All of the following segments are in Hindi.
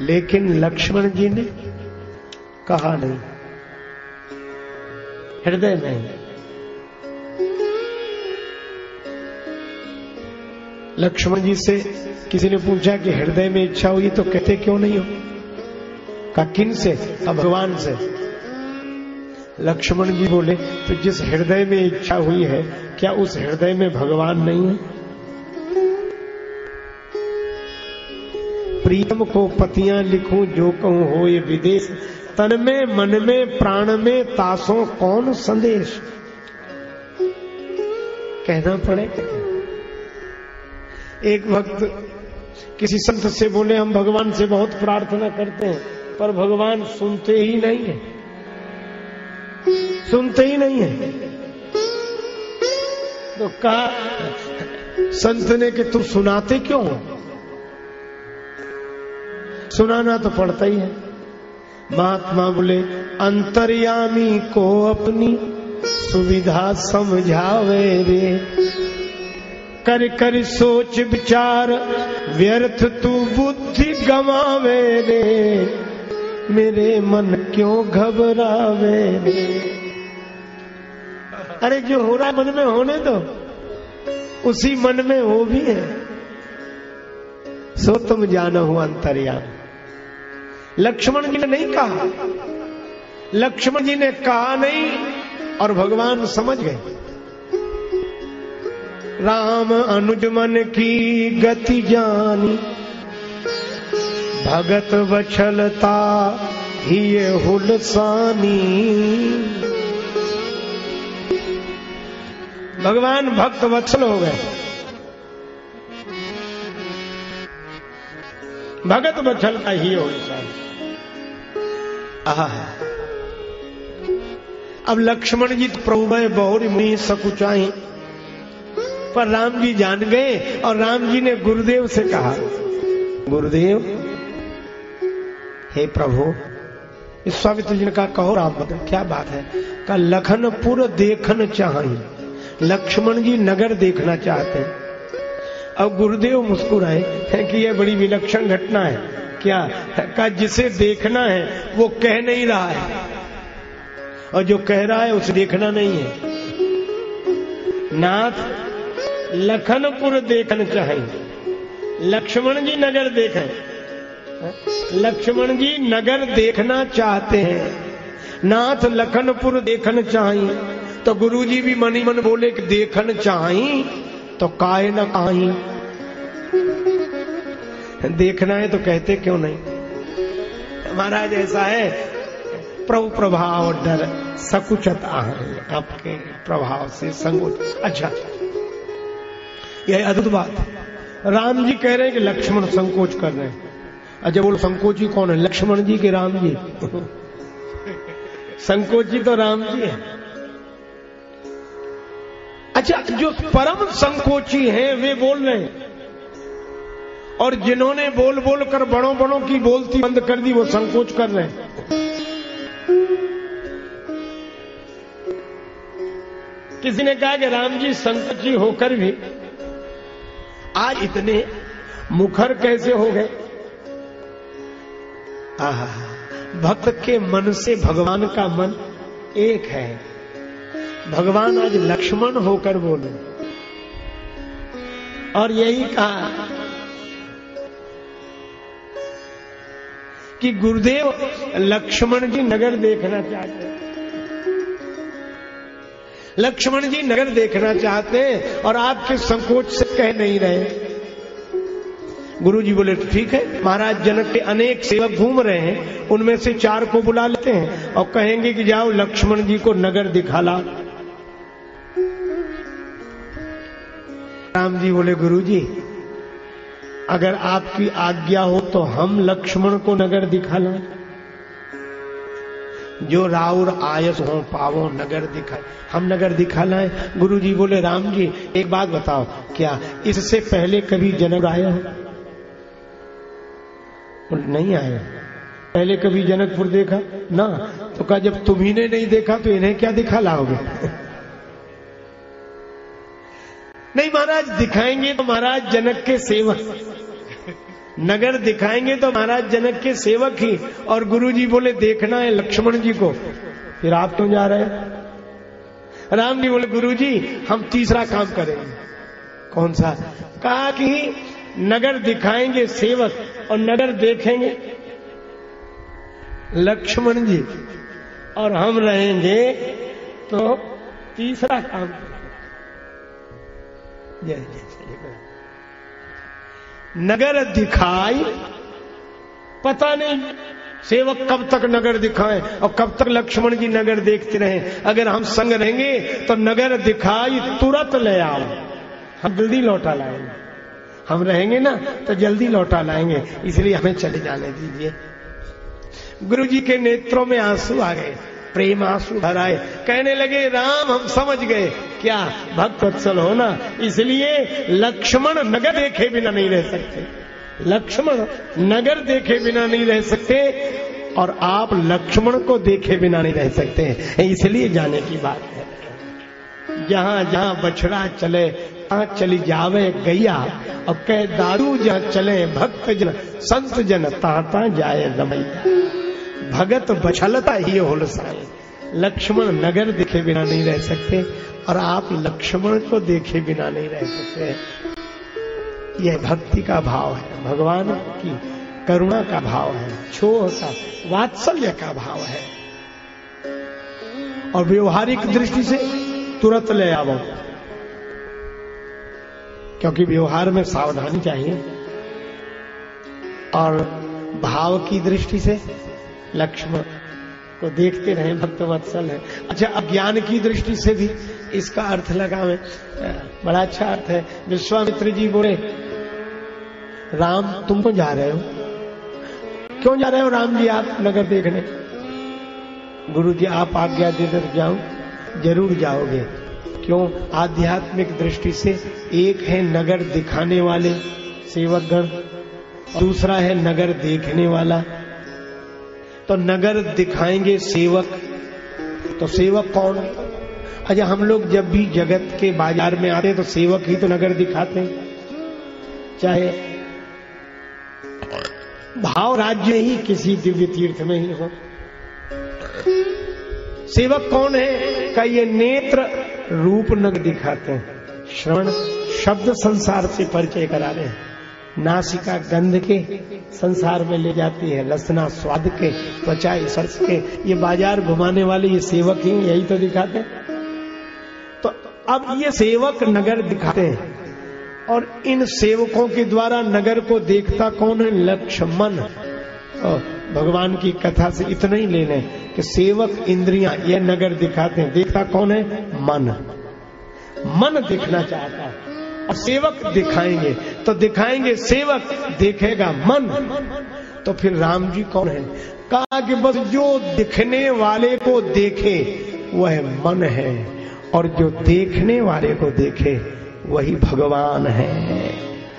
लेकिन लक्ष्मण जी ने कहा नहीं, हृदय में। लक्ष्मण जी से किसी ने पूछा कि हृदय में इच्छा हुई तो कहते क्यों नहीं हो? कहा किन से? भगवान से। लक्ष्मण जी बोले तो जिस हृदय में इच्छा हुई है क्या उस हृदय में भगवान नहीं है? प्रियम को पतियां लिखूं जो कहूं हो ये विदेश, तन में मन में प्राण में तासों कौन संदेश। कहना पड़ेगा। एक वक्त किसी संत से बोले हम भगवान से बहुत प्रार्थना करते हैं पर भगवान सुनते ही नहीं है, सुनते ही नहीं है। तो कहा संत ने कि तुम सुनाते क्यों हो? सुनाना तो पड़ता ही है। महात्मा बोले अंतर्यामी को अपनी सुविधा समझावे रे, कर कर सोच विचार व्यर्थ तू बुद्धि गवावे रे, मेरे मन क्यों घबरावे रे। अरे जो हो रहा मन में होने दो, उसी मन में वो भी है। सो तुम जानो हो अंतर्यामी। लक्ष्मण जी ने नहीं कहा, लक्ष्मण जी ने कहा नहीं और भगवान समझ गए। राम अनुज मन की गति जानी, भगत वछलता ही ये हुलसानी। भगवान भक्त वत्सल हो गए, भगत वछलता ही हुलसानी। अब लक्ष्मण जी तो प्रभु में बहुरी मुनि सकुचाई, पर राम जी जान गए और राम जी ने गुरुदेव से कहा गुरुदेव हे प्रभु। विश्वामित्र जी ने कहा कहो राम बदल क्या बात है? कहा लखनपुर देखन चाहिए, लक्ष्मण जी नगर देखना चाहते हैं। अब गुरुदेव मुस्कुराए कि यह बड़ी विलक्षण घटना है। क्या? कहा जिसे देखना है वो कह नहीं रहा है और जो कह रहा है उसे देखना नहीं है। नाथ लखनपुर देखना चाहिए, लक्ष्मण जी नगर देखें। लक्ष्मण जी नगर देखना चाहते हैं, नाथ लखनपुर देखना चाहिए। तो गुरुजी भी मन ही मन बोले कि देखना चाहिए तो काहे न काही, देखना है तो कहते क्यों नहीं। महाराज ऐसा है प्रभु प्रभाव डर सकुचत आहरण, आपके प्रभाव से संकोच। अच्छा यह अद्भुत बात है। राम जी कह रहे हैं कि लक्ष्मण संकोच कर रहे हैं। अच्छा बोलो संकोची कौन है, लक्ष्मण जी के राम जी? संकोची तो राम जी है। अच्छा जो परम संकोची हैं वे बोल रहे हैं और जिन्होंने बोल बोल कर बड़ों बड़ों की बोलती बंद कर दी वो संकोच कर रहे हैं। किसी ने कहा कि राम जी संकोची होकर भी आज इतने मुखर कैसे हो गए? भक्त के मन से भगवान का मन एक है। भगवान आज लक्ष्मण होकर बोले और यही कहा कि गुरुदेव लक्ष्मण जी नगर देखना चाहते हैं, लक्ष्मण जी नगर देखना चाहते हैं और आपके संकोच से कह नहीं रहे। गुरु जी बोले ठीक है। महाराज जनक के अनेक सेवक घूम रहे हैं, उनमें से 4 को बुला लेते हैं और कहेंगे कि जाओ लक्ष्मण जी को नगर दिखा ला। राम जी बोले गुरु जी अगर आपकी आज्ञा हो तो हम लक्ष्मण को नगर दिखा लाएं। जो राउर आयस हो पावो नगर दिखाए, हम नगर दिखा लाएं। गुरु जी बोले राम जी एक बात बताओ, क्या इससे पहले कभी जनक आया हो? नहीं आया। पहले कभी जनकपुर देखा ना? तो कहा जब तुम्ही ने नहीं देखा तो इन्हें क्या दिखा लाओगे? नहीं महाराज दिखाएंगे तो महाराज जनक के सेवक नगर दिखाएंगे तो महाराज जनक के सेवक ही, और गुरुजी बोले देखना है लक्ष्मण जी को, फिर आप क्यों जा रहे हैं? राम जी बोले गुरुजी हम तीसरा काम करेंगे। कौन सा? कहा कि नगर दिखाएंगे सेवक और नगर देखेंगे लक्ष्मण जी, और हम रहेंगे तो तीसरा काम करेंगे। जय जय जय। नगर दिखाई, पता नहीं सेवक कब तक नगर दिखाएं और कब तक लक्ष्मण जी नगर देखते रहें। अगर हम संग रहेंगे तो नगर दिखाई तुरंत ले आओ, हम जल्दी लौटा लाएंगे। हम रहेंगे ना तो जल्दी लौटा लाएंगे, इसलिए हमें चले जाने दीजिए। गुरुजी के नेत्रों में आंसू आ गए, प्रेम आंसू भर आए। कहने लगे राम हम समझ गए, क्या भक्त वत्सल हो ना, इसलिए लक्ष्मण नगर देखे बिना नहीं रह सकते। लक्ष्मण नगर देखे बिना नहीं रह सकते और आप लक्ष्मण को देखे बिना नहीं रह सकते, इसलिए जाने की बात है। जहां जहां बछड़ा चले वहां चली जावे गैया, और कह दारू जहां चले भक्त जन संत जन ताता जाए रमैया। भगत बछलता ही होलसाए। लक्ष्मण नगर देखे बिना नहीं रह सकते और आप लक्ष्मण को देखे बिना नहीं रह सकते। यह भक्ति का भाव है, भगवान की करुणा का भाव है, छोह का वात्सल्य का भाव है। और व्यवहारिक दृष्टि से तुरंत ले आओ, क्योंकि व्यवहार में सावधानी चाहिए। और भाव की दृष्टि से लक्ष्मण को देखते रहे, भक्त वत्सल है। अच्छा, अज्ञान की दृष्टि से भी इसका अर्थ लगा में बड़ा अच्छा अर्थ है। विश्वामित्र जी बोले राम तुम तो जा रहे हो, क्यों जा रहे हो राम जी आप नगर देखने? गुरु जी आप आज्ञा दे दे जाओ, जरूर जाओगे। क्यों? आध्यात्मिक दृष्टि से एक है नगर दिखाने वाले सेवकगण, दूसरा है नगर देखने वाला। तो नगर दिखाएंगे सेवक, तो सेवक कौन? अच्छा, हम लोग जब भी जगत के बाजार में आते हैं तो सेवक ही तो नगर दिखाते हैं, चाहे भाव राज्य ही किसी दिव्य तीर्थ में ही हो। सेवक कौन है? का ये नेत्र रूप नगर दिखाते हैं, श्रवण शब्द संसार से परिचय करा रहे हैं, नासिका गंध के संसार में ले जाती है, रसना स्वाद के, त्वचा स्पर्श के। ये बाजार घुमाने वाले ये सेवक ही यही तो दिखाते हैं। तो अब ये सेवक नगर दिखाते हैं और इन सेवकों के द्वारा नगर को देखता कौन है? लक्ष्मण। भगवान की कथा से इतना ही ले लें कि सेवक इंद्रियां ये नगर दिखाते हैं, देखता कौन है? मन। मन दिखना चाहता है और सेवक दिखाएंगे, तो दिखाएंगे सेवक, देखेगा मन। तो फिर राम जी कौन है? कहा कि बस जो दिखने वाले को देखे वह मन है, और जो देखने वाले को देखे वही भगवान है।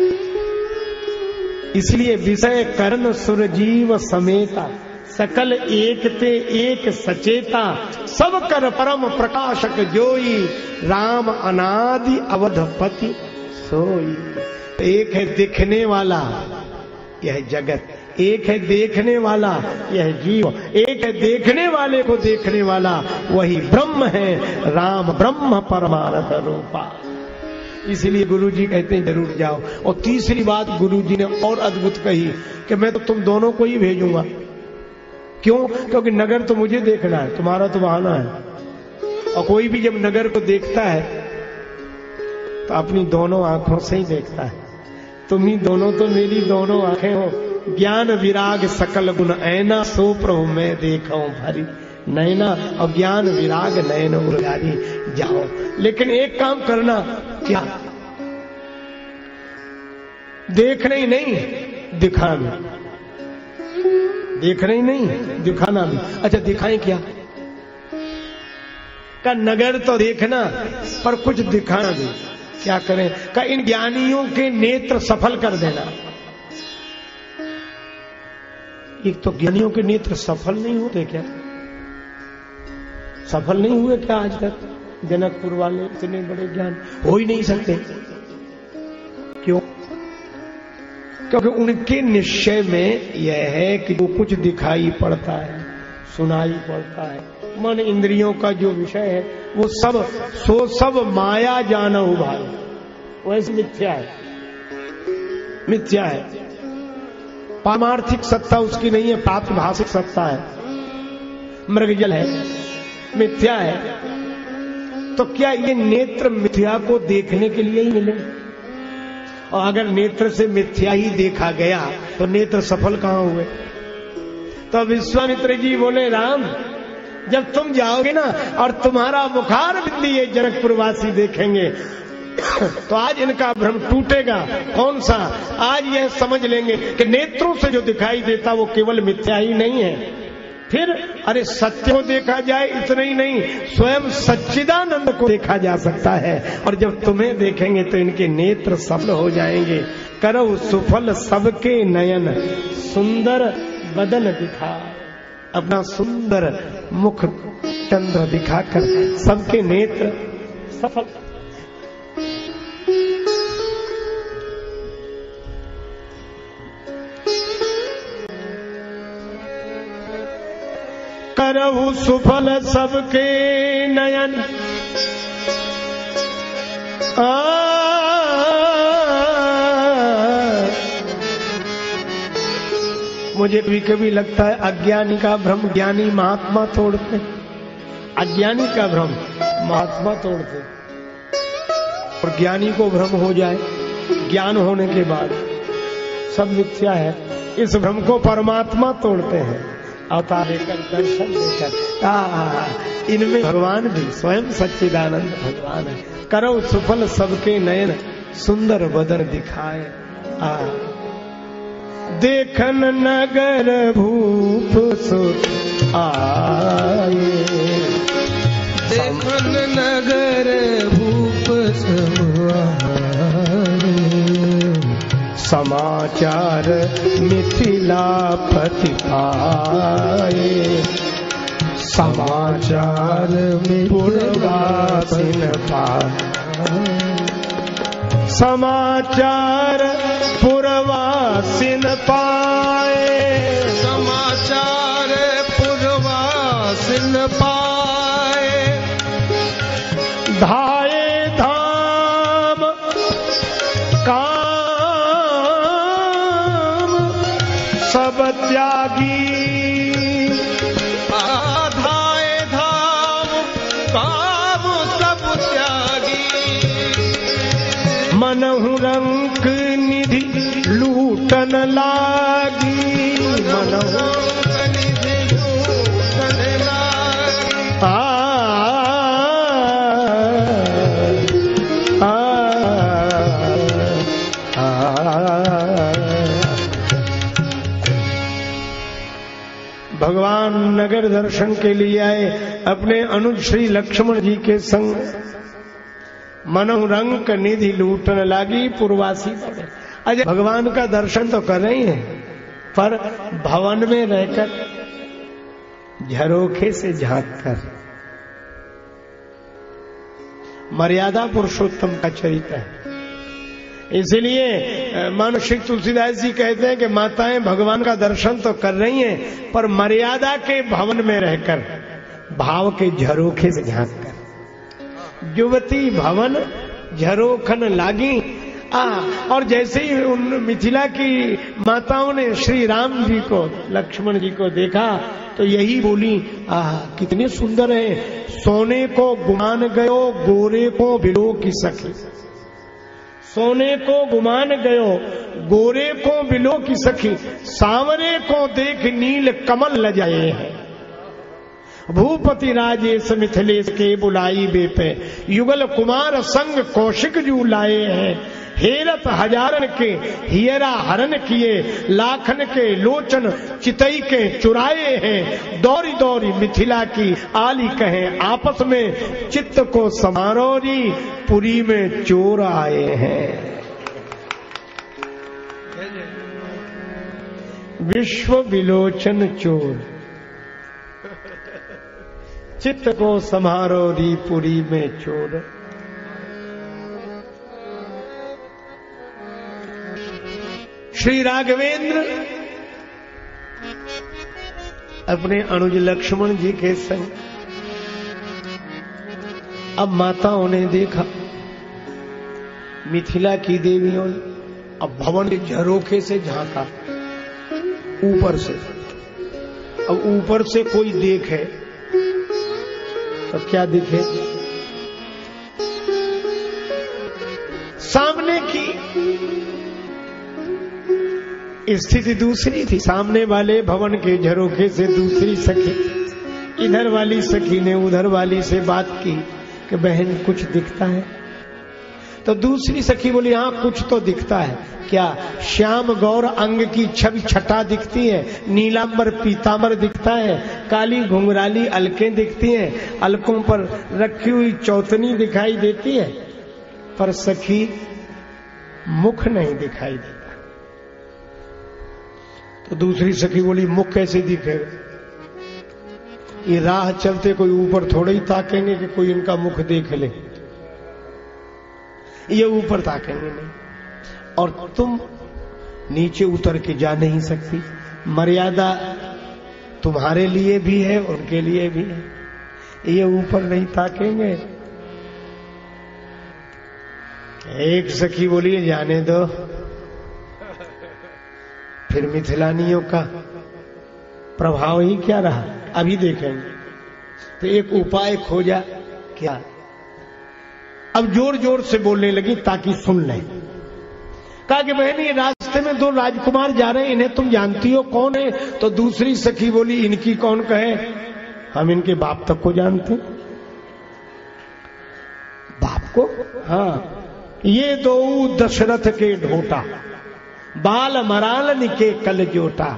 इसलिए विषय कर्ण सुर जीव समेता, सकल एक ते एक सचेता, सब कर परम प्रकाशक जोई, राम अनादि अवधपति सोई। एक है दिखने वाला यह जगत, एक है देखने वाला यह जीव, एक है देखने वाले को देखने वाला वही ब्रह्म है, राम ब्रह्म परमानंद रूपा। इसलिए गुरुजी कहते हैं जरूर जाओ। और तीसरी बात गुरुजी ने और अद्भुत कही कि मैं तो तुम दोनों को ही भेजूंगा। क्यों? क्योंकि नगर तो मुझे देखना है, तुम्हारा तो बहाना है। और कोई भी जब नगर को देखता है तो अपनी दोनों आंखों से ही देखता है। तुम ही दोनों तो मेरी दोनों आंखें हो। ज्ञान विराग सकल गुण ऐना, सो प्रभु मैं देखा हूं भरी नैना। और ज्ञान विराग नयन उर्गारी जाओ। लेकिन एक काम करना, क्या? देखना ही नहीं, दिखाना। देखना ही नहीं, दिखाना भी। अच्छा, दिखाएं क्या? का नगर तो देखना पर कुछ दिखाना भी। क्या करें? का इन ज्ञानियों के नेत्र सफल कर देना। एक तो ज्ञानियों के नेत्र सफल नहीं होते क्या? सफल नहीं हुए क्या आज तक? जनकपुर वाले इतने बड़े ज्ञान हो ही नहीं सकते। क्यों? क्योंकि उनके निश्चय में यह है कि जो कुछ दिखाई पड़ता है, सुनाई पड़ता है, मन इंद्रियों का जो विषय है वो सब माया जानहु भाई, वैसे मिथ्या है, मिथ्या है। पारमार्थिक सत्ता उसकी नहीं है, प्रातिभाषिक सत्ता है, मृगजल है, मिथ्या है। तो क्या ये नेत्र मिथ्या को देखने के लिए ही मिले? और अगर नेत्र से मिथ्या ही देखा गया तो नेत्र सफल कहां हुए? तो विश्वामित्र जी बोले, राम जब तुम जाओगे ना और तुम्हारा मुखार बिंदी ये जनकपुरवासी देखेंगे तो आज इनका भ्रम टूटेगा। कौन सा? आज यह समझ लेंगे कि नेत्रों से जो दिखाई देता वो केवल मिथ्या ही नहीं है। फिर अरे सत्य को देखा जाए, इतना ही नहीं, स्वयं सच्चिदानंद को देखा जा सकता है। और जब तुम्हें देखेंगे तो इनके नेत्र सफल हो जाएंगे। करो सुफल सबके नयन, सुंदर बदन दिखा, अपना सुंदर मुख चंद्र दिखाकर सबके नेत्र सफल। करहु सुफल सबके नयन, मुझे भी कभी लगता है अज्ञानी का भ्रम ज्ञानी महात्मा तोड़ते, अज्ञानी का भ्रम महात्मा तोड़ते। और ज्ञानी को भ्रम हो जाए ज्ञान होने के बाद सब मिथ्या है, इस भ्रम को परमात्मा तोड़ते हैं अवतार लेकर, दर्शन लेकर। इनमें भगवान भी स्वयं सच्चिदानंद भगवान है। करो सुफल सबके नयन, सुंदर बदन दिखाए। देखन नगर भूप सुत आए, देखन नगर भूप सुत आए, समाचार मिथिलापति पाए, समाचार पुरवासिन पाए, समाचार पुरवासिन पाए, समाचार पुरवासिन पाए, धाये धाम काम सब त्यागी, आधाए धाम काम सब त्यागी, मनहु रंक निधि लूटन लागी, मनहु निधि लूटन लागी। भगवान नगर दर्शन के लिए आए अपने अनुज श्री लक्ष्मण जी के संग। मनहु रंक निधि लूटन लागी पुरवासी पड़े। अजय भगवान का दर्शन तो कर रहे हैं पर भवन में रहकर झरोखे से झांक कर। मर्यादा पुरुषोत्तम का चरित्र है। इसलिए मानसिक तुलसीदास जी कहते हैं कि माताएं भगवान का दर्शन तो कर रही हैं पर मर्यादा के भवन में रहकर, भाव के झरोखे से झांक कर। युवती भवन झरोखन लागी। और जैसे ही उन मिथिला की माताओं ने श्री राम जी को, लक्ष्मण जी को देखा तो यही बोली, कितने सुंदर हैं। सोने को गुमान गयो, गोरे को बिलो की सखी। सोने को गुमान गयो, गोरे को बिलो की सखी। सांवरे को देख नील कमल लजाए हैं। भूपति राजेश मिथिलेश के बुलाई बेपे, युगल कुमार संग कौशिक जू लाए हैं। हेरत हजारन के हियरा हरन किए, लाखन के लोचन चितई के चुराए हैं। दौरी दौरी मिथिला की आली कहें, आपस में चित्त को समारोरी, पुरी में चोर आए हैं। विश्व विलोचन चोर, चित्त को समारोरी, पुरी में चोर। श्री राघवेंद्र अपने अनुज लक्ष्मण जी के संग। अब माताओं ने देखा, मिथिला की देवियों ने अब भवन के झरोखे से झांका ऊपर से। अब ऊपर से कोई देखे तो क्या दिखे? सामने की स्थिति दूसरी थी। सामने वाले भवन के झरोखे से दूसरी सखी, इधर वाली सखी ने उधर वाली से बात की कि बहन कुछ दिखता है? तो दूसरी सखी बोली हाँ कुछ तो दिखता है। क्या? श्याम गौर अंग की छवि छटा दिखती है, नीलांबर पीतांबर दिखता है, काली घुंघराली अलकें दिखती हैं, अलकों पर रखी हुई चौतनी दिखाई देती है, पर सखी मुख नहीं दिखाई देता। तो दूसरी सखी बोली मुख कैसे दिखेगा? ये राह चलते कोई ऊपर थोड़े ही ताकेंगे कि कोई इनका मुख देख ले, ये ऊपर ताकेंगे नहीं। और तुम नीचे उतर के जा नहीं सकती, मर्यादा तुम्हारे लिए भी है उनके लिए भी है, ये ऊपर नहीं ताकेंगे। एक सखी बोली जाने दो, फिर मिथिलानियों का प्रभाव ही क्या रहा, अभी देखेंगे। तो एक उपाय खोजा। क्या? अब जोर जोर से बोलने लगी ताकि सुन लें। कहा कि बहन ये रास्ते में दो राजकुमार जा रहे हैं, इन्हें तुम जानती हो कौन है? तो दूसरी सखी बोली इनकी कौन कहे, हम इनके बाप तक को जानते। बाप को? हाँ, ये दो दशरथ के ढोटा, बाल मराल निके कल जोटा।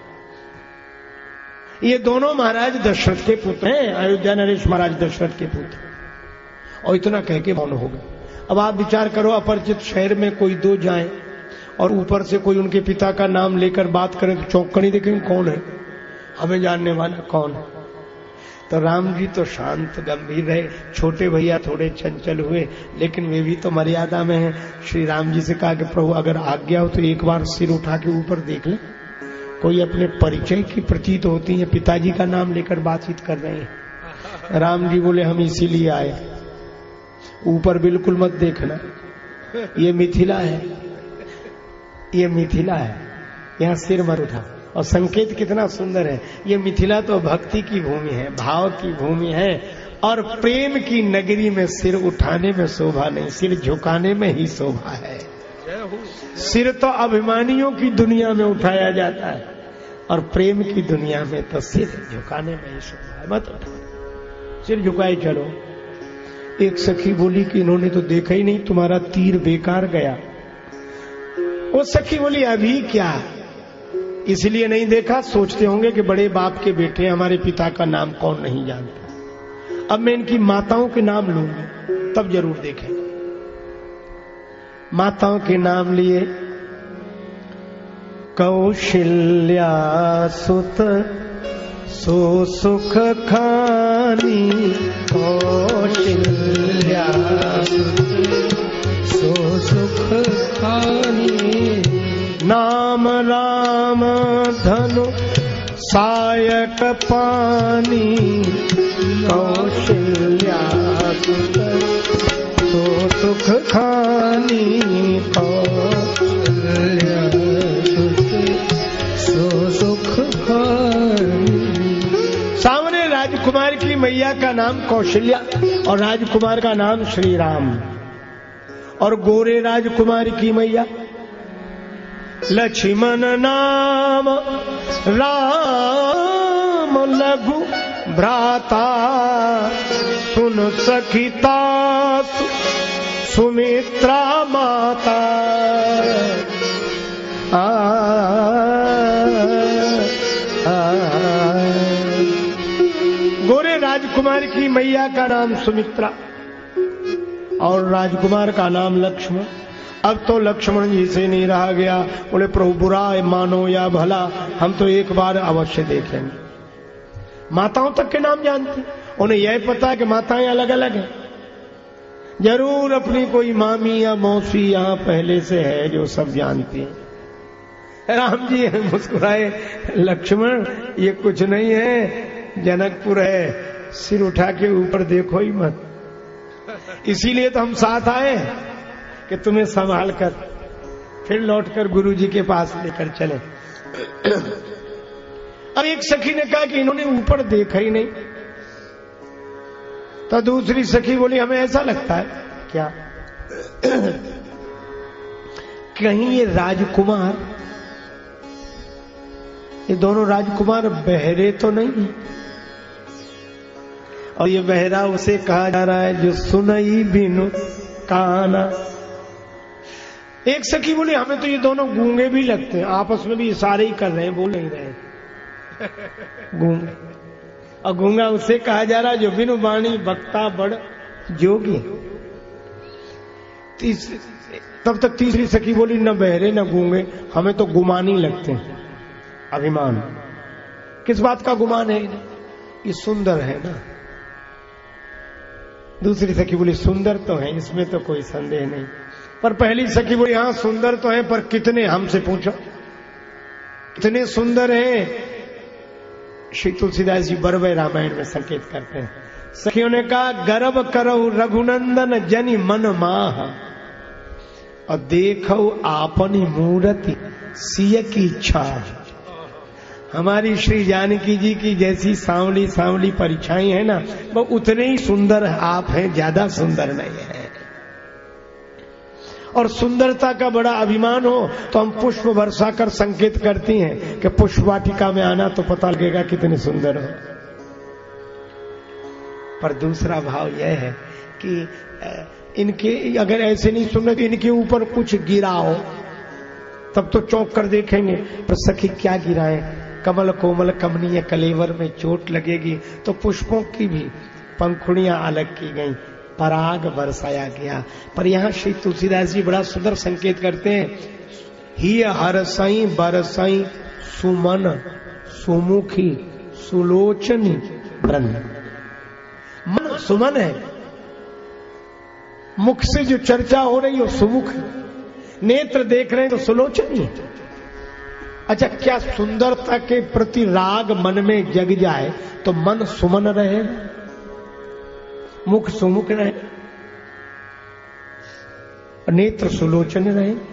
ये दोनों महाराज दशरथ के पुत्र हैं, अयोध्या नरेश महाराज दशरथ के पुत्र। और इतना कह के मौन हो गए। अब आप विचार करो, अपरिचित शहर में कोई दो जाएं और ऊपर से कोई उनके पिता का नाम लेकर बात करे तो चौंकनी देखेंगे कौन है, हमें जानने वाला कौन है। तो राम जी तो शांत गंभीर रहे, छोटे भैया थोड़े चंचल हुए, लेकिन वे भी तो मर्यादा में हैं। श्री राम जी से कहा कि प्रभु अगर आज्ञा हो तो एक बार सिर उठा के ऊपर देख ले, कोई अपने परिचय की प्रतीत होती है, पिताजी का नाम लेकर बातचीत कर रहे हैं। राम जी बोले हम इसीलिए आए, ऊपर बिल्कुल मत देखना, ये मिथिला है, ये मिथिला है, यहाँ सिर मत उठा। और संकेत कितना सुंदर है, ये मिथिला तो भक्ति की भूमि है, भाव की भूमि है, और प्रेम की नगरी में सिर उठाने में शोभा नहीं, सिर झुकाने में ही शोभा है। सिर तो अभिमानियों की दुनिया में उठाया जाता है, और प्रेम की दुनिया में तो सिर झुकाने में ही शोभा है। मत उठाओ, सिर झुकाए चलो। एक सखी बोली कि इन्होंने तो देखा ही नहीं, तुम्हारा तीर बेकार गया। वो सखी बोली अभी क्या, इसलिए नहीं देखा, सोचते होंगे कि बड़े बाप के बेटे, हमारे पिता का नाम कौन नहीं जानता। अब मैं इनकी माताओं के नाम लूंगी तब जरूर देखें। माताओं के नाम लिए, कौशल्या सुत सो सुख खानी, कौशल्या सो सुख खानी, नाम राम धनु सायक पानी, कौशल्या सुत सो सुख खानी, कौशल्या सो सुख खानी। सामने राजकुमार की मैया का नाम कौशल्या और राजकुमार का नाम श्री राम, और गोरे राजकुमार की मैया लक्ष्मण नाम राम लघु भ्राता, सुन सखिता सुमित्रा माता। गोरे राजकुमार की मैया का नाम सुमित्रा और राजकुमार का नाम लक्ष्मण। अब तो लक्ष्मण जी से नहीं रहा गया, बोले प्रभु बुरा मानो या भला, हम तो एक बार अवश्य देखेंगे। माताओं तक के नाम जानती, उन्हें यह पता है कि माताएं अलग अलग हैं। जरूर अपनी कोई मामी या मौसी यहाँ पहले से है जो सब जानती हैं। राम जी मुस्कुराए, लक्ष्मण ये कुछ नहीं है, जनकपुर है, सिर उठा के ऊपर देखो ही मत। इसीलिए तो हम साथ आए कि तुम्हें संभाल कर फिर लौटकर गुरु जी के पास लेकर चले। अब एक सखी ने कहा कि इन्होंने ऊपर देखा ही नहीं। तो दूसरी सखी बोली हमें ऐसा लगता है क्या कहीं ये राजकुमार, ये दोनों राजकुमार बहरे तो नहीं है। और ये बहरा उसे कहा जा रहा है जो सुनई बिनु काना। एक सखी बोली हमें तो ये दोनों गूंगे भी लगते हैं, आपस में भी इशारे ही कर रहे हैं, बोल नहीं रहे गूंगे। और गूंगा उसे कहा जा रहा है जो बिनु वाणी बक्ता बड़ जोगी। तब तक तीसरी सखी बोली न बहरे न गूंगे, हमें तो गुमानी लगते हैं। अभिमान, किस बात का गुमान है? ये सुंदर है ना। दूसरी सखी बोली सुंदर तो है, इसमें तो कोई संदेह नहीं। पर पहली सखी बोली हाँ सुंदर तो है, पर कितने, हमसे पूछो कितने सुंदर हैं। श्री तुलसीदास जी बरवे रामायण में संकेत करते हैं। सखियों ने कहा गर्व करो रघुनंदन जनि मन माह, और देखो आपनी मूर्ति सिय की इच्छा। हमारी श्री जानकी जी की जैसी सांवली सांवली परिछाई है ना, वो उतने ही सुंदर आप हैं, ज्यादा सुंदर नहीं है। और सुंदरता का बड़ा अभिमान हो तो हम पुष्प वर्षा कर संकेत करती हैं कि पुष्प वाटिका में आना तो पता लगेगा कितने सुंदर हो। पर दूसरा भाव यह है कि इनके अगर ऐसे नहीं सुनने तो इनके ऊपर कुछ गिराओ तब तो चौंक कर देखेंगे। पर सखी क्या गिराए, कमल कोमल कमनीय कलेवर में चोट लगेगी। तो पुष्पों की भी पंखुड़ियां अलग की गई, पराग बरसाया गया। पर यहाँ श्री तुलसीदास जी बड़ा सुंदर संकेत करते हैं, ही हरसाई बरसाई सुमन सुमुखी सुलोचनी ब्रह्म। मन सुमन है, मुख से जो चर्चा हो रही हो सुमुख, नेत्र देख रहे हैं तो सुलोचनी है। अच्छा, क्या सुंदरता के प्रति राग मन में जग जाए तो मन सुमन रहे, मुख सुमुख रहे, नेत्र सुलोचन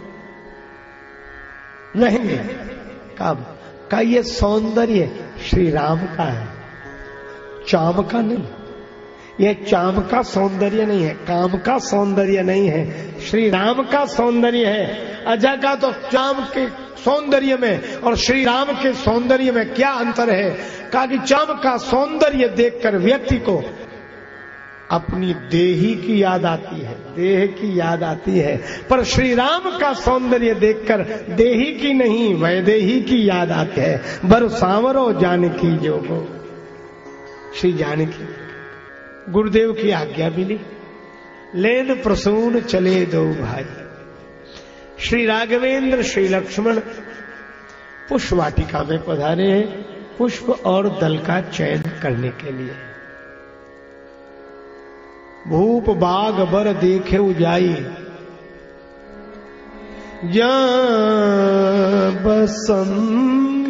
रहेंगे। कब का ये सौंदर्य श्री राम का है, चाम का नहीं। यह चाम का सौंदर्य नहीं है, काम का सौंदर्य नहीं है, श्री राम का सौंदर्य है। अजा का तो चाम के सौंदर्य में और श्री राम के सौंदर्य में क्या अंतर है? कहा कि चाम का सौंदर्य देखकर व्यक्ति को अपनी देही की याद आती है, देह की याद आती है। पर श्री राम का सौंदर्य देखकर देही की नहीं वैदेही की याद आती है। बर सांवरो जानकी जोगो, श्री जानकी गुरुदेव की आज्ञा मिली, लेन प्रसून चले दो भाई। श्री राघवेंद्र श्री लक्ष्मण पुष्प वाटिका में पधारे हैं पुष्प और दल का चयन करने के लिए। भूप बाग बर देखे उजाई, जहाँ बसंत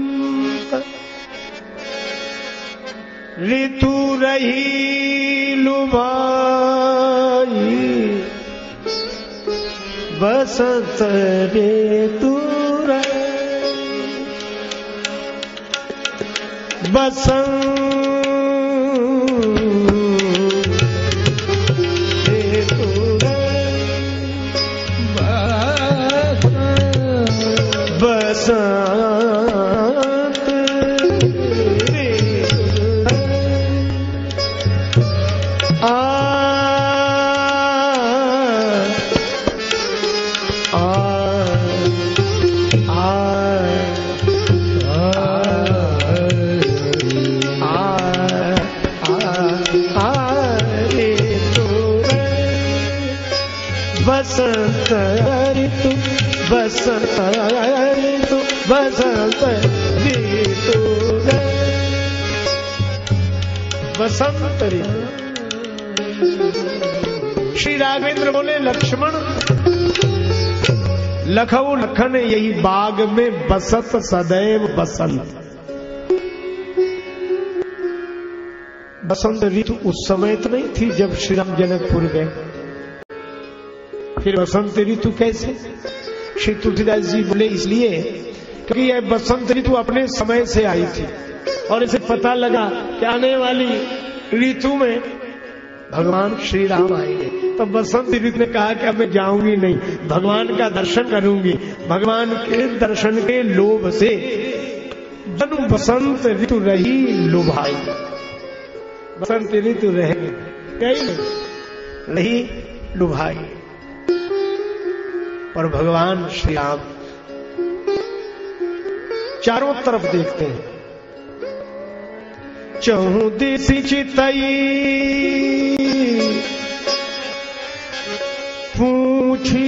ऋतु रही लुभाई, बसंत ऋतु बसंत बसंत ऋतु। श्री राघवेंद्र बोले लक्ष्मण लखऊ लखन यही बाग में बसत सदैव बसंत। बसंत ऋतु उस समय तो नहीं थी जब श्री राम जनकपुर गए, फिर बसंत ऋतु कैसे? श्री तुलसीदास जी बोले इसलिए क्योंकि यह बसंत ऋतु अपने समय से आई थी और इसे पता लगा कि आने वाली ऋतु में भगवान श्री राम आएंगे। तो बसंत ऋतु ने कहा कि अब मैं जाऊंगी नहीं, भगवान का दर्शन करूंगी। भगवान के दर्शन के लोभ से जन बसंत ऋतु रही लुभाई। बसंत ऋतु रही लुभाई। और भगवान श्री राम चारों तरफ देखते हैं, चहु दिशि चितई पूछी,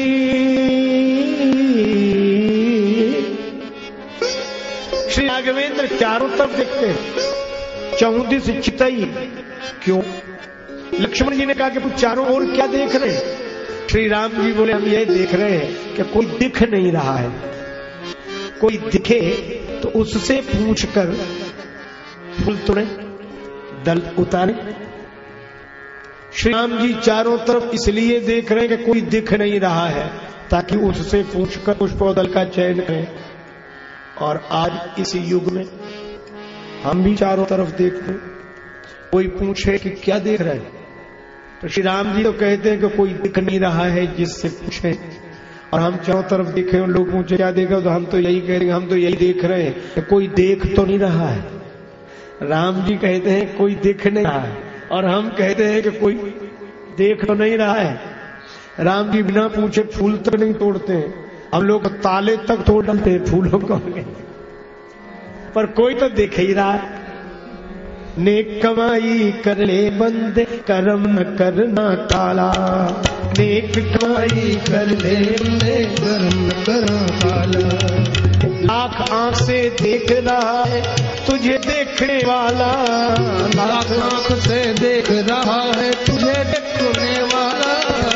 श्री राघवेंद्र चारों तरफ देखते हैं, चहु दिशि चितई। क्यों? लक्ष्मण जी ने कहा कि चारों ओर क्या देख रहे हैं? श्री राम जी बोले हम ये देख रहे हैं कि कोई दिख नहीं रहा है, कोई दिखे तो उससे पूछकर फूल तोड़े, दल उतारे। श्री राम जी चारों तरफ इसलिए देख रहे हैं कि कोई दिख नहीं रहा है ताकि उससे पूछकर पुष्पोदल का चयन करें। और आज इस युग में हम भी चारों तरफ देखते हैं, कोई पूछे कि क्या देख रहे हैं तो श्री राम जी तो कहते हैं कि कोई दिख नहीं रहा है जिससे पूछे। और हम चारों तरफ देखे और लोग पूछे क्या देखा तो हम तो यही कहेंगे, हम तो यही देख रहे हैं कि कोई देख तो नहीं रहा है। राम जी कहते हैं कोई दिख नहीं रहा है और हम कहते हैं कि कोई देख तो नहीं रहा है। राम जी बिना पूछे फूल तक नहीं तोड़ते हैं, हम लोग ताले तक तोड़ डालते हैं फूलों को, पर कोई तो देख ही रहा है। नेक कमाई कर ले बंदे कर्म न करना काला, नेक कमाई कर ले बंदे कर्म न करना काला। आंख आंख से देख रहा है तुझे देखने वाला, लाख आंख से देख रहा है तुझे देखने वाला।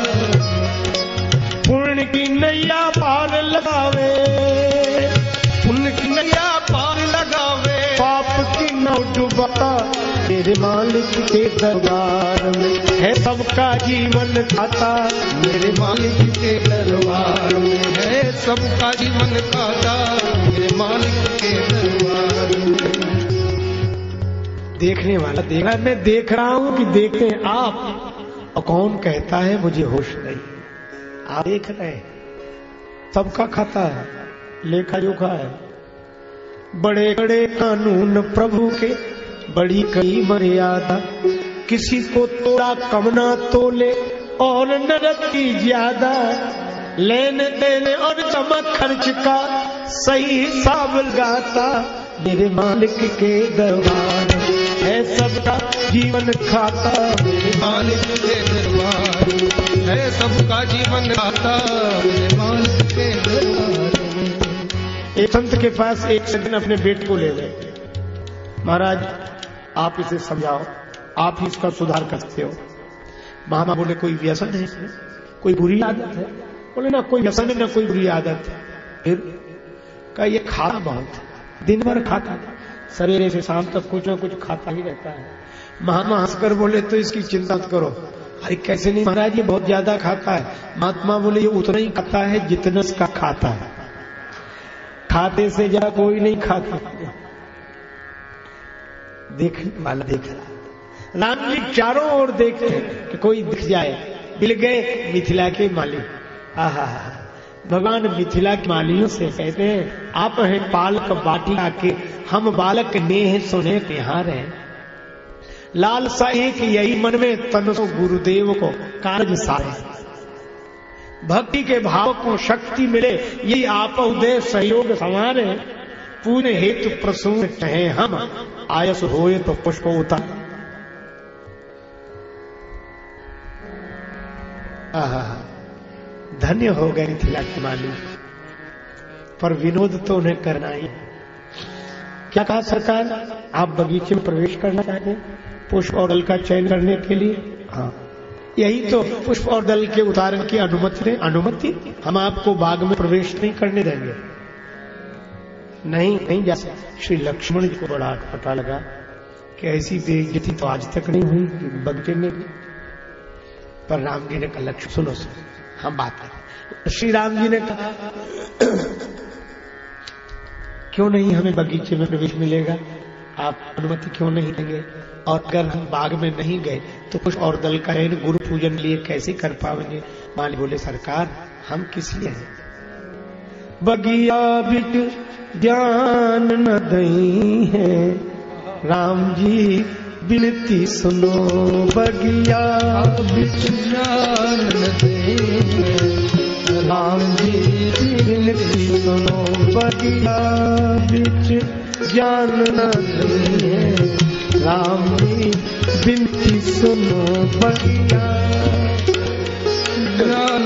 पुण्य की नैया पार लगावे, पुण्य की नैया पार लगावे, पाप की नाव डुबाता मेरे मालिक के दरबार में है सबका जीवन खाता। मेरे मालिक के दरबार में है सबका जीवन खाता, मेरे मालिक के दरबार में। देखने वाला देख रहा है, मैं देख रहा हूं कि देखते हैं आप। और कौन कहता है मुझे होश नहीं? आप देख रहे हैं, सबका खाता है, लेखा जोखा है। बड़े बड़े कानून प्रभु के बड़ी कई मर्यादा, किसी को तोड़ा कम ना तोले और नरक की ज्यादा। लेने देने और जमा खर्च का सही हिसाब लगाता मेरे मालिक के दरबार है सबका जीवन खाता। मेरे मालिक के दरबार है सबका जीवन खाता, मेरे मालिक के दरबार। एक संत के पास एक सज्जन अपने बेटे को ले गए, महाराज आप इसे समझाओ, आप ही इसका सुधार कर सकते हो। मामा बोले कोई व्यसन है इसमें, कोई बुरी आदत है? बोले ना कोई व्यसन है ना कोई बुरी आदत है। फिर का ये खाता बहुत, दिन भर खाता, सवेरे से शाम तक कुछ ना कुछ खाता ही रहता है। मामा हंसकर बोले तो इसकी चिंता मत करो। अरे कैसे नहीं महाराज, ये बहुत ज्यादा खाता है। महात्मा बोले ये उतना ही खाता है जितना इसका खाता है, खाते से ज्यादा कोई नहीं खाता। देखने वाला देख रहा। राम जी चारों ओर देखते कि कोई दिख जाए। मिल गए मिथिला के माली। आहा, भगवान मिथिला के मालियों से कहते हैं आप हैं पालक बाटिका के, हम बालक नेह सुने तिहार हैं। लालसा एक यही मन में तन सो गुरुदेव को कार्य सारे। भक्ति के भाव को शक्ति मिले यही आप उदय सहयोग हमारे। पूरे हेतु प्रसून कहे हम, आयस होए तो पुष्प उतार। धन्य हो गए मिथिला के माली, पर विनोद तो उन्हें करना ही। क्या कहा सरकार, आप बगीचे में प्रवेश करना चाहते हैं पुष्प और दल का चयन करने के लिए? हाँ, यही तो पुष्प और दल के उतारण की अनुमति हम आपको बाग में प्रवेश नहीं करने देंगे। नहीं जा सकते। श्री लक्ष्मण जी को बड़ा पता लगा कि ऐसी बेइज्जती तो आज तक नहीं हुई बगीचे में भी। पर राम जी ने कहा लक्ष्मण सुनो हम बात करें। श्री राम जी ने कहा क्यों नहीं हमें बगीचे में प्रवेश मिलेगा, आप अनुमति क्यों नहीं देंगे? और अगर हम बाग में नहीं गए तो कुछ और दल का गुरु पूजन लिए कैसे कर पाएंगे? माली बोले सरकार हम किस लिए हैं? बगिया बिच ज्ञान न दई है, राम जी बिनती सुनो। बगिया बिच ज्ञान न दई है, राम जी बिनती सुनो। बगिया बिच ज्ञान न दई है, राम जी बिनती सुनो। बगिया ज्ञान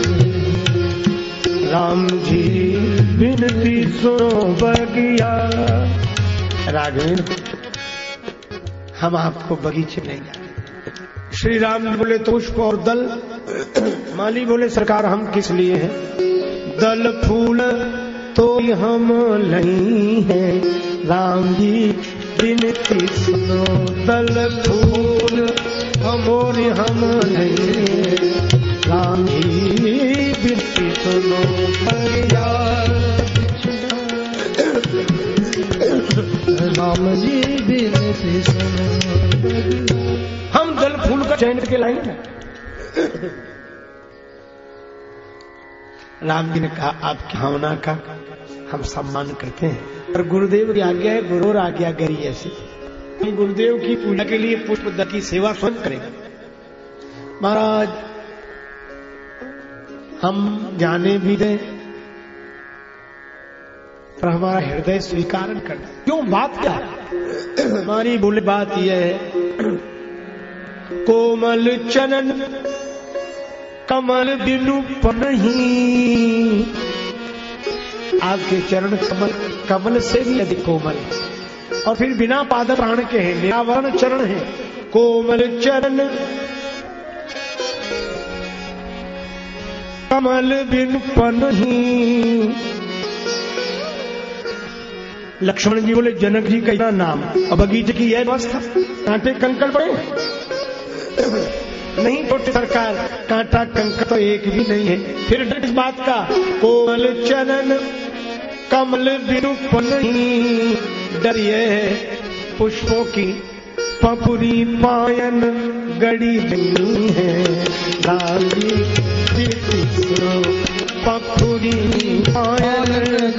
राम जी बिनती सुनो। बगिया राघवेंद्र हम आपको बगीचे नहीं जाते। श्री राम बोले तो पुष्प और दल। माली बोले सरकार हम किस लिए हैं? दल फूल तो हम नहीं हैं, राम जी बिनती सुनो। दल फूल हम नहीं हैं, राम जी बिनती सुनो। बगिया राम जी बिनती सुनो। हम दल फूल का चयन करके लाएंगे। राम जी ने कहा आपकी भावना का हम सम्मान करते हैं, पर गुरुदेव की आज्ञा है, गुरु और आज्ञा करी ऐसी। हम गुरुदेव की पूजा के लिए पुष्प दल की सेवा स्वयं करेंगे। महाराज हम जाने भी दें पर हमारा हृदय स्वीकार करना। क्यों बात क्या है? हमारी बोले बात यह है कोमल चरण कमल बिनु पनहीं। आपके चरण कमल से भी अधिक कोमल और फिर बिना पाद प्राण के हैं, निरावरण चरण है। कोमल चरण कमल बिनु पनहीं। लक्ष्मण जी बोले जनक जी का नाम और बगीचे की यह व्यवस्था, कांटे कंकड़ पड़े नहीं छोटे सरकार, कांटा कंकड़ तो एक भी नहीं है। फिर इस बात का कोमल चरण कमल बिनु पनहीं। डरिए पुष्पों की पपुरी पायन गड़ी नहीं है, राम जी बिनती सुनो। पपुरी पायन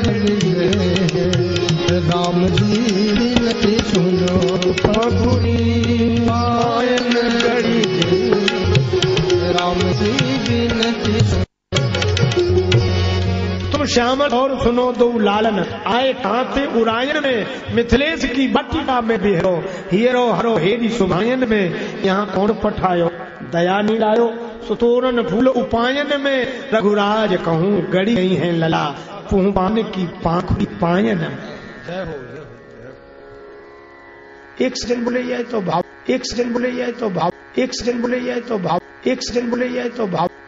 राम जी बिनती सुनो। पपुरी पायन गड़ी राम जी बिनती सुनो। तुम श्यामल और सुनो दो लालन, आए कांते उरायन में। मिथिलेश की बट्टिका में बिहरो, हीरो हरो हेरी सुभायन में। यहाँ कौन पठायो दया नीलायो, सुतोरन फूल उपायन में। रघुराज कहूँ गड़ी गई है लला, पुहबान की पाखुड़ी पायन। एक सेकंड बोले यह तो भाव, एक सेकंड बोले यह तो भाव, एक सेकंड बोले यह तो भाव, एक सेकंड बोले यह तो भाव।